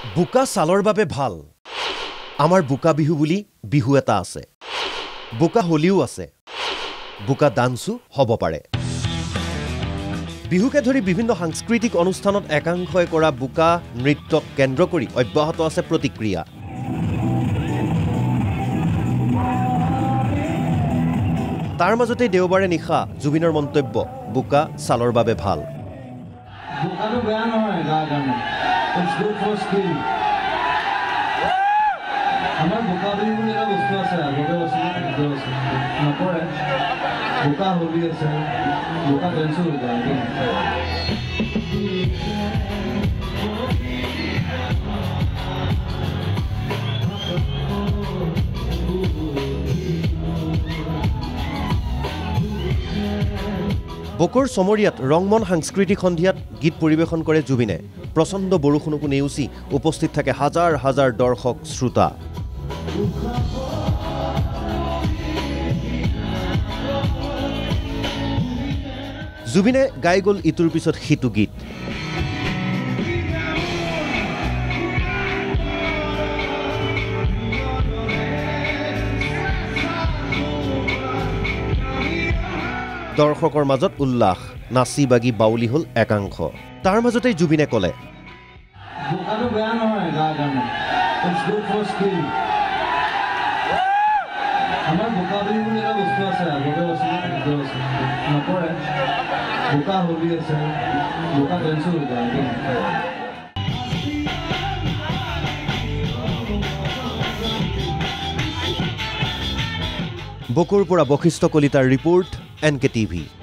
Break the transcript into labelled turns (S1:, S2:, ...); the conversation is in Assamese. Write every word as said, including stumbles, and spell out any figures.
S1: বুকা সালৰ বাবে ভাল আমাৰ বুকা বিহু বুলি বিহু এটা আছে বুকা হোলিও আছে বুকা ডান্সও হ'ব পাৰে বিহুকে ধৰি বিভিন্ন সাংস্কৃতিক অনুষ্ঠানত একাংশই কৰা বুকা নৃত্যক কেন্দ্ৰ কৰি অব্যাহত আছে প্ৰতিক্ৰিয়া তাৰ মাজতে দেওবাৰে নিশা জুবিনৰ মন্তব্য বুকা সালৰ বাবে ভাল
S2: বুকাটো বেয়া নহয় গা গানে It's good for skin. আমাৰ বুকা বিহু বুলি এটা বস্তু আছে আগতে আছে নপৰে বুকা হোলি আছে বুকা ডেন্সো হৈ যায়
S1: বকৰ সমৰিয়াত ৰংমন সাংস্কৃতিক সন্ধিয়াত গীত পৰিবেশন কৰে জুবিনে প্ৰচণ্ড বৰষুণকো নেউচি উপস্থিত থাকে হাজাৰ হাজাৰ দৰ্শক শ্ৰোতা জুবিনে গাই গ'ল ইটোৰ পিছত সিটো গীত দৰ্শকৰ মাজত উল্লাস নাচি বাগি বাউলি হল একাংশ তাৰ মাজতে জুবিনে ক'লে
S2: বুকাটো বেয়া নহয় গা গানে It's good for skin. আমাৰ বুকা বিহু বুলি এটা বস্তু আছে আগতে আছে নপৰে বুকা হোলি আছে বুকা ডেন্সো হৈ যায়
S1: বকুৰ পৰা বশিষ্ঠ কলিতাৰ ৰিপৰ্ট এন কে টিভি